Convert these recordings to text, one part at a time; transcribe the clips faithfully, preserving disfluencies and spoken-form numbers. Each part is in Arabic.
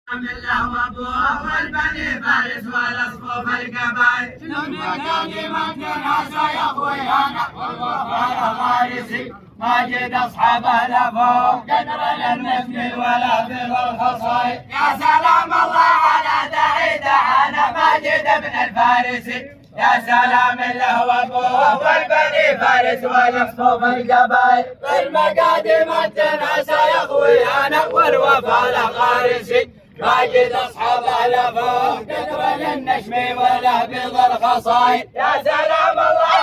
من له وابوه والبني فارس والاصفوف القبائل شنو مقادمة الناس يا اخويانا والوفاء الغارسي ماجد اصحابه لا فوق قدر للمثل ولا في الخصائل يا سلام الله على داعي دعانا ماجد بن الفارسي يا سلام له وابوه والبني فارس والاصفوف القبائل المقادمة الناس يا اخويانا والوفاء الغارسي ماجد اصحابه لا فوق قدر للنشم ولا بيض الخصائل يا سلام الله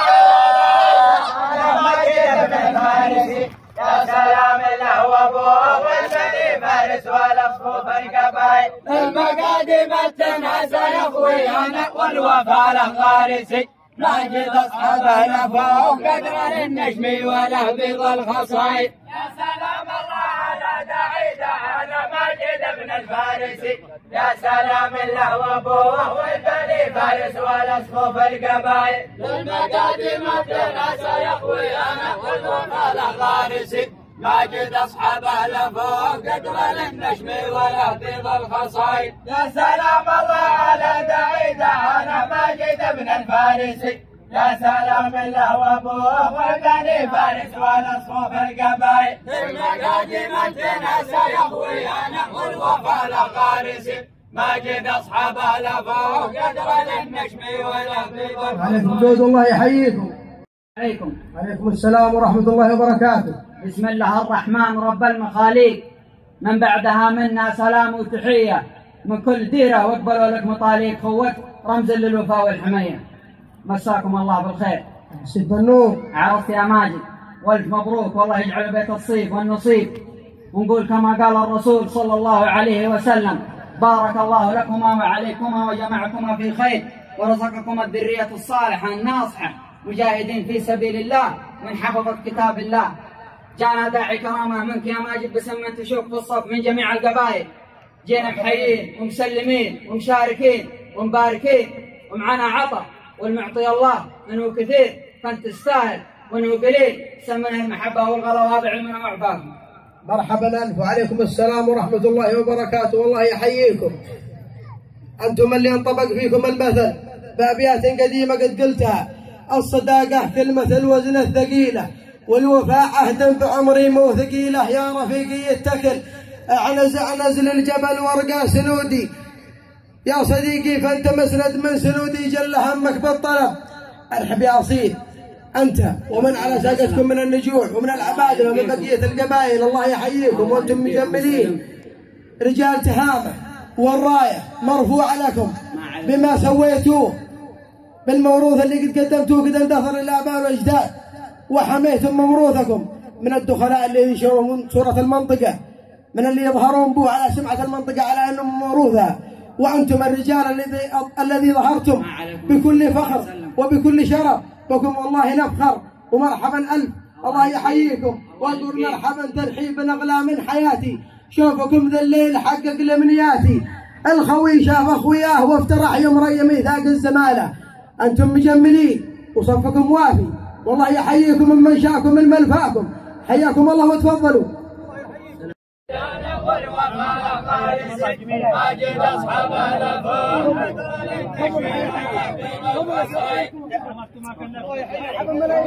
على ماجد بن الفارسي يا سلام له وابوه والبني فارس والاصفوف القبائل المقادم التناس يا اخويانا والوفاء الغارسي ماجد اصحابه لا فوق قدر للنجم ولا بيض الخصائل يا سلام الله على داعي دعانا ماجد بن الفارسي يا سلام له وابوه والبني فارس والاصفوف القبائل المقادم التناس يا اخويانا والوفاء الغارسي ماجد اصحابه لا فوق قدر للنجم ولا بيض الخصائل يا سلام الله على داعي دعانا ماجد بن الفارسي يا سلام له وابوه والبني فارس والاصفوف القبائل المقادم التناس يا اخويانا والوفاء الغارسي ماجد اصحابه لا فوق قدر للنجم ولا بيض الخصائل. عليكم جود الله يحييكم. عليكم. عليكم السلام ورحمة الله وبركاته. بسم الله الرحمن رب المخاليق، من بعدها منا سلام وتحية من كل ديرة واقبلوا لك مطاليق خوت رمز للوفاء والحمية. مساكم الله بالخير. سيد النور. عرفت يا ماجد، والف مبروك والله يجعل بيت الصيف والنصيب، ونقول كما قال الرسول صلى الله عليه وسلم: بارك الله لكما وعليكما وجمعكما في خير ورزقكما الذرية الصالحة الناصحة مجاهدين في سبيل الله من حفظة كتاب الله. جانا داعي كرامة منك يا ماجد بسمة تشوف في الصف من جميع القبائل، جينا محيين ومسلمين ومشاركين ومباركين، ومعنا عطا والمعطي الله انه كثير فانت تستاهل وانه قليل، سمنا المحبة والغلا وهذا علمنا وعفاكم. مرحبا الف وعليكم السلام ورحمة الله وبركاته، والله يحييكم. انتم اللي انطبق فيكم المثل بأبيات قديمة قد قلتها: الصداقة كلمة الوزن الثقيلة، والوفاء عهد بعمري مو ثقيله، يا رفيقي اتكل اعنز اعنز للجبل وارقى سنودي، يا صديقي فانت مسند من سنودي، جل همك بالطلب ارحب يا اصيل انت ومن على ساقتكم من النجوع ومن العبادله ومن بقيه القبائل. الله يحييكم وانتم مجملين رجال تهامه، والرايه مرفوعه لكم بما سويتوه بالموروث اللي قد قدمتوه، قد اندثر الاباء والاجداد، وحميتم موروثكم من الدخلاء اللي ينشرون صورة المنطقة، من اللي يظهرون به على سمعة المنطقة على أنهم موروثها، وأنتم الرجال الذي الذي ظهرتم بكل فخر وبكل شرف، بكم والله نفخر. ومرحبا ألف، الله يحييكم وأقول مرحبا ترحيب أغلى من حياتي، شوفكم ذا الليل حقق لمنياتي، الخوي شاف أخوياه وافترح يوم ري ميثاق الزمالة، أنتم مجملين وصفكم وافي، والله يحييكم من منشاكم من ملفاكم، حياكم الله وتفضلوا. ماجد اصحابه لا فوق